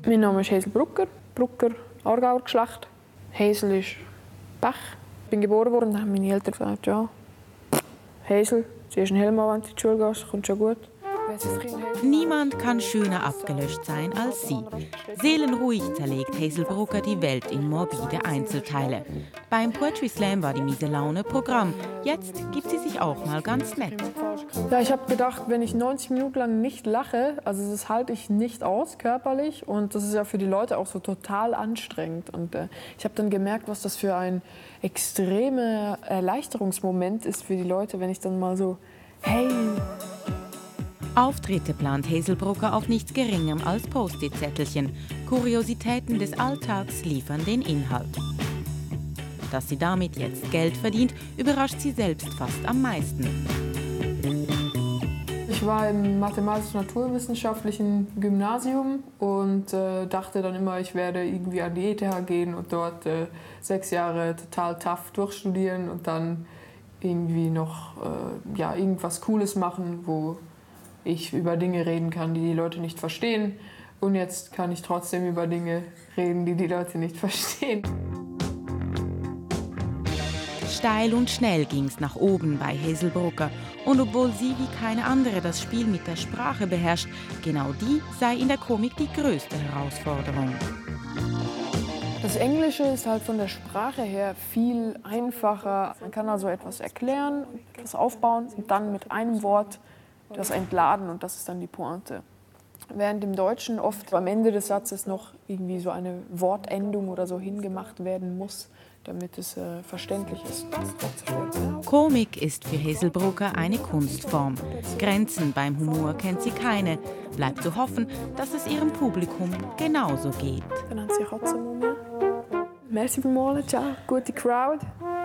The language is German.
Mein Name ist Hazel Brucker, Brucker, Aargauer Geschlecht. Hazel ist Pech. Ich bin geboren worden und dann haben meine Eltern gesagt, ja, Hazel, sie ist ein Helm an, wenn du in die Schule gehst, kommt schon gut. Niemand kann schöner abgelöscht sein als sie. Seelenruhig zerlegt Hazel Brucker die Welt in morbide Einzelteile. Beim Poetry Slam war die miese Laune Programm. Jetzt gibt sie sich auch mal ganz nett. Ja, ich habe gedacht, wenn ich 90 Minuten lang nicht lache, also das halte ich nicht aus körperlich und das ist ja für die Leute auch so total anstrengend. Und ich habe dann gemerkt, was das für ein extremer Erleichterungsmoment ist für die Leute, wenn ich dann mal so, hey. Auftritte plant Hazel Brucker auf nichts Geringem als Post-it-Zettelchen. Kuriositäten des Alltags liefern den Inhalt. Dass sie damit jetzt Geld verdient, überrascht sie selbst fast am meisten. Ich war im mathematisch-naturwissenschaftlichen Gymnasium und dachte dann immer, ich werde irgendwie an die ETH gehen und dort 6 Jahre total tough durchstudieren und dann irgendwie noch irgendwas Cooles machen, wo ich über Dinge reden kann, die die Leute nicht verstehen. Und jetzt kann ich trotzdem über Dinge reden, die die Leute nicht verstehen. Steil und schnell ging's nach oben bei Hazel Brucker. Und obwohl sie wie keine andere das Spiel mit der Sprache beherrscht, genau die sei in der Komik die größte Herausforderung. Das Englische ist halt von der Sprache her viel einfacher. Man kann also etwas erklären, etwas aufbauen und dann mit einem Wort das entladen und das ist dann die Pointe. Während im Deutschen oft am Ende des Satzes noch irgendwie so eine Wortendung oder so hingemacht werden muss, damit es verständlich ist. Komik ist für Hazel Brucker eine Kunstform. Grenzen beim Humor kennt sie keine. Bleibt zu hoffen, dass es ihrem Publikum genauso geht. Dann haben sie Katzenmumie. Merci vielmals, ciao, gute Crowd.